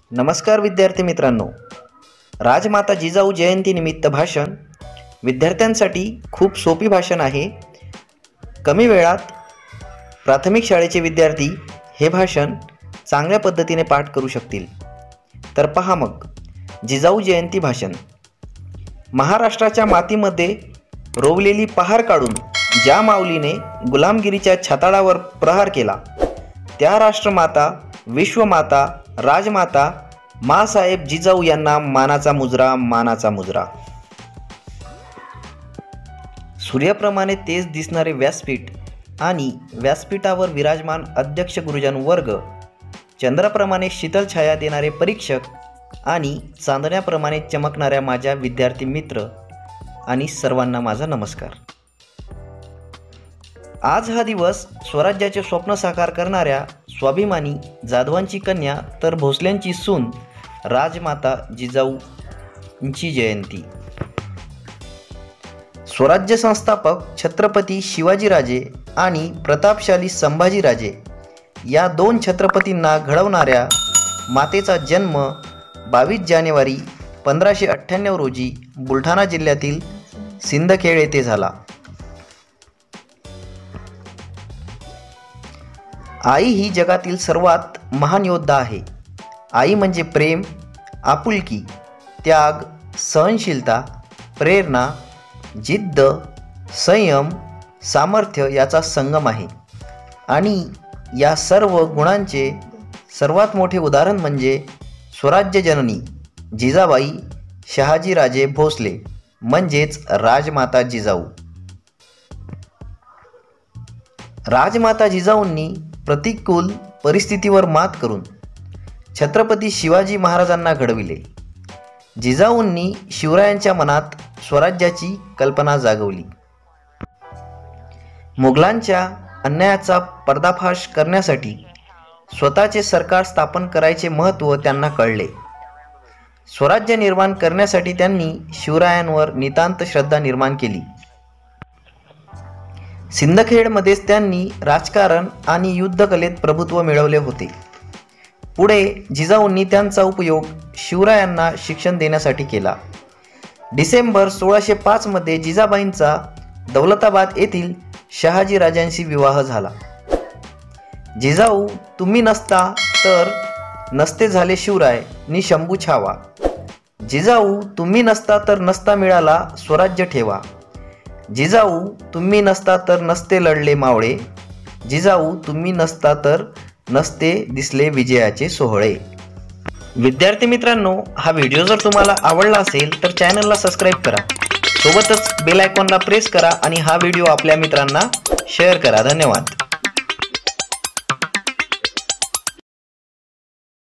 नमस्कार विद्यार्थी मित्रांनो, राजमाता जिजाऊ जयंतीनिमित्त भाषण विद्यार्थ्यांसाठी खूप सोपी भाषण आहे। कमी वेळात प्राथमिक शाळेचे विद्यार्थी हे भाषण चांगल्या पद्धतीने पाठ करू शकतील। तर पहा मग जिजाऊ जयंती भाषण। महाराष्ट्राच्या मातीमध्ये रोवलेली पहार काढून ज्या माऊलीने गुलामगिरीच्या छताडावर प्रहार केला, त्या राष्ट्रमाता, विश्वमाता, राजमाता माँसाहेब जिजाऊ यांना मानाचा मुजरा, मानाचा मुजरा। सूर्याप्रमाणे तेज दिसणारे व्यासपीठ आणि व्यासपीठावर विराजमान अध्यक्ष गुरुजन वर्ग, चंद्राप्रमाणे शीतल छाया देणारे परीक्षक आणि चांदण्याप्रमाणे चमकणाऱ्या माझ्या विद्यार्थी मित्र आणि सर्वांना माझा नमस्कार। आज हा दिवस स्वराज्याचे स्वप्न साकार करणाऱ्या स्वाभिमानी जाधवांची कन्या तर भोसल्यांची सून राजमाता जिजाऊंची जयंती। स्वराज्य संस्थापक छत्रपती शिवाजीराजे आणि प्रतापशाली संभाजीराजे या दोन छत्रपतींना घडवणाऱ्या मातेचा जन्म 22 जानेवारी 1598 रोजी बुलढाणा जिल्ह्यातील सिंदखेड येथे झाला। आई ही जगातील सर्वात महान योद्धा आहे। आई म्हणजे प्रेम, आपुलकी, त्याग, सहनशीलता, प्रेरणा, जिद्द, संयम, सामर्थ्य याचा संगम आहे। आणि या सर्व गुणांचे सर्वात मोठे उदाहरण म्हणजे स्वराज्य जननी जिजाबाई शहाजीराजे भोसले म्हणजेच राजमाता जिजाऊ। राजमाता जिजाऊंनी प्रतिकूल परिस्थितीवर मात करून छत्रपती शिवाजी महाराजांना घडविले। जिजाऊंनी शिवरायांच्या मनात स्वराज्याची कल्पना जागवली। मुघलांच्या अन्यायाचा पर्दाफाश करण्यासाठी स्वतःचे सरकार स्थापन करायचे महत्त्व त्यांना कळले। स्वराज्य निर्माण करण्यासाठी त्यांनी शिवरायांवर नितांत श्रद्धा निर्माण केली। सिंदखेडमध्येच त्यांनी राजकारण आणि युद्धकलेत प्रभुत्व मिळवले होते। पुढे जिजाऊंनी त्यांचा उपयोग शिवरायांना शिक्षण देण्यासाठी केला। डिसेंबर 1605 मध्ये जिजाबाईंचा दौलताबाद येथील शहाजीराजांशी विवाह झाला। जिजाऊ तुम्ही नसता तर नसते झाले शिवराय नि शंभू छावा। जिजाऊ तुम्ही नसता तर नसता मिळाला स्वराज्य ठेवा। जिजाऊ तुम्ही नसता तर नसते लढले मावळे। जिजाऊ तुम्ही नसता तर नसते दिसले विजयाचे सोहळे। विद्यार्थी मित्रांनो, हा व्हिडिओ जर तुम्हाला आवडला असेल तर चॅनलला सबस्क्राईब करा, सोबतच बेल आयकॉनला प्रेस करा आणि हा व्हिडिओ आपल्या मित्रांना शेअर करा। धन्यवाद।